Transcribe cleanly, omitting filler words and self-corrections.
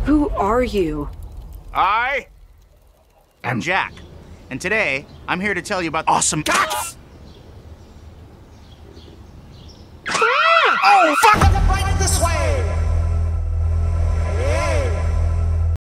Who are you? I am Jack, and today I'm here to tell you about awesome guts. Oh, fuck!